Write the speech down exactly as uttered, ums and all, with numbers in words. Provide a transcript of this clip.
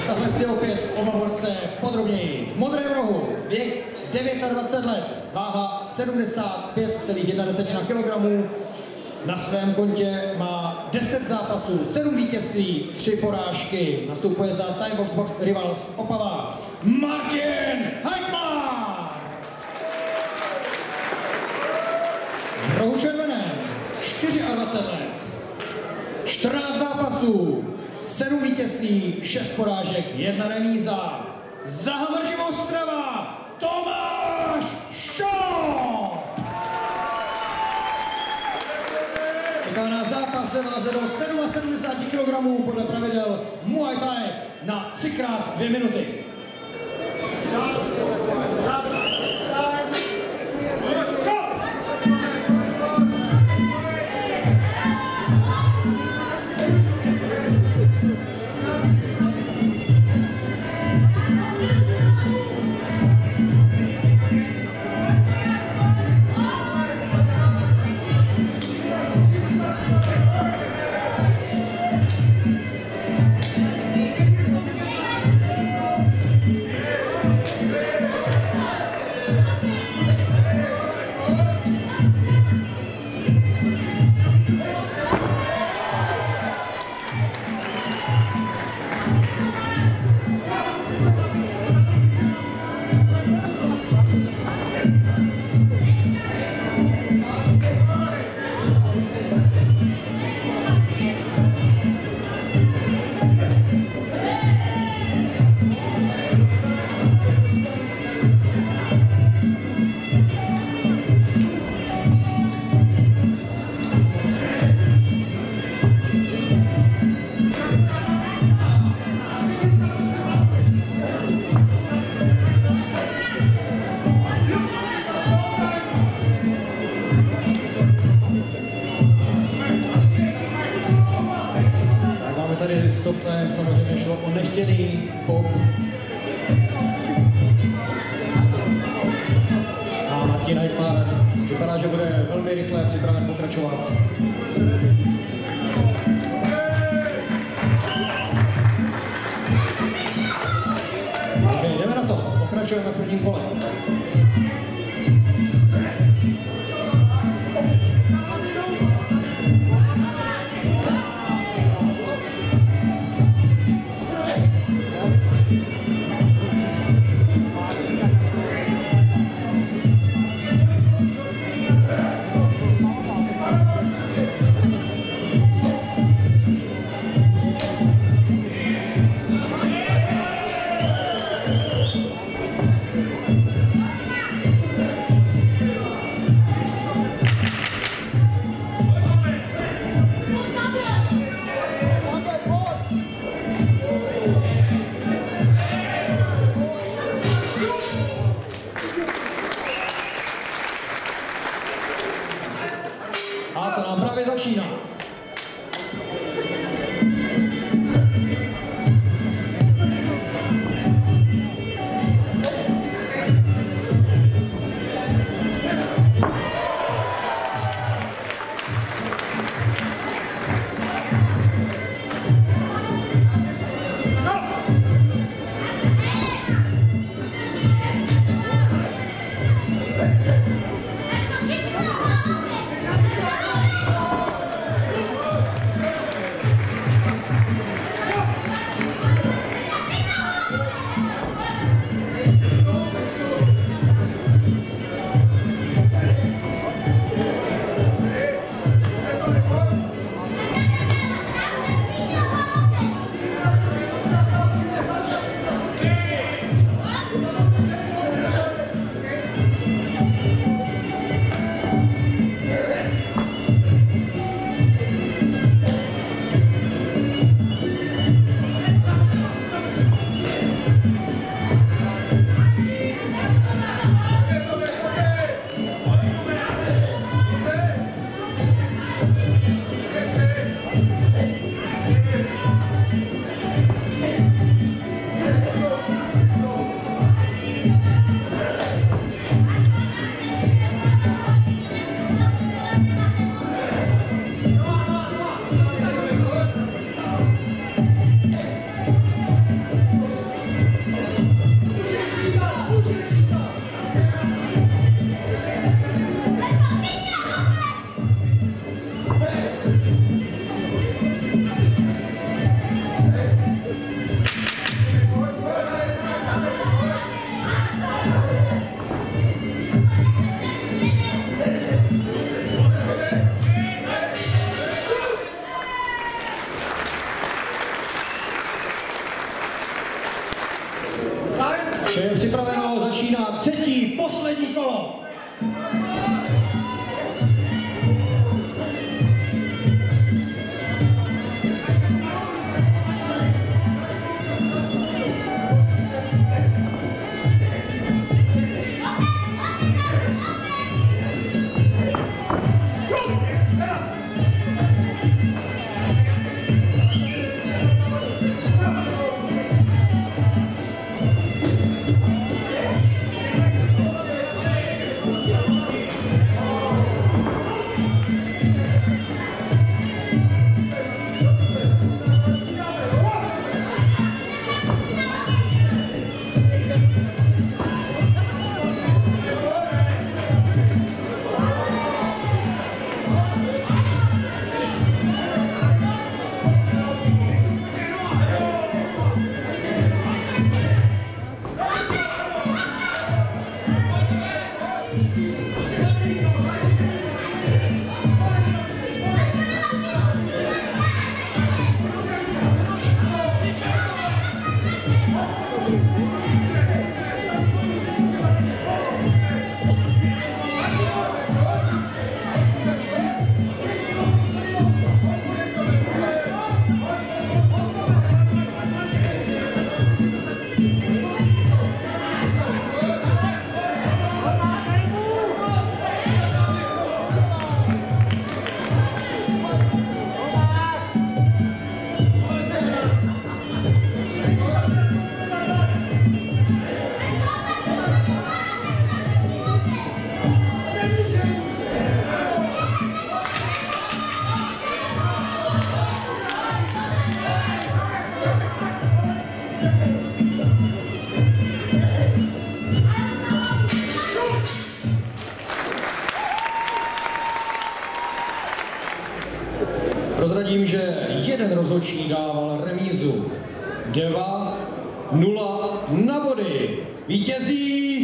Představme si opět oba borce podrobněji. V modrém rohu věk dvacet devět let, váha sedmdesát pět celá jedna kilogramů. Na svém kontě má deset zápasů, sedm vítězství, tři porážky. Nastupuje za Timebox Box Rivals Opava Martin Heitmann. V rohu červeném dvacet čtyři let, čtrnáct zápasů, sedm vítězství, šest porážek, jedna remíza. Za Hameržím Ostrava Tomáš Šoch. Čeká na zápas ve váze do sedmdesát sedm kilogramů podle pravidel Muay Thai na tři krát dvě minuty. Tady stopnem samozřejmě šlo o nechtěný pop. A Martin Heitmann vypadá, že bude velmi rychle připraven pokračovat. Takže jdeme na to, pokračujeme v prvním kole. Vše je připraveno, začíná třetí, poslední kolo. Prozradím, že jeden rozhodčí dával remízu. dva nula na body. Vítězí